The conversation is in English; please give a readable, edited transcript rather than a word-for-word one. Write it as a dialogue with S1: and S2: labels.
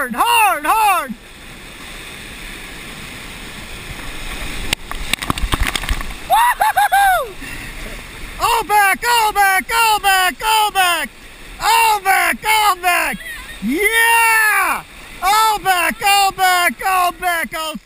S1: hard, hard, hard. Woo-hoo-hoo-hoo! All back, all back, all back, all back. All back, all back. Yeah! All back, all back, all back, all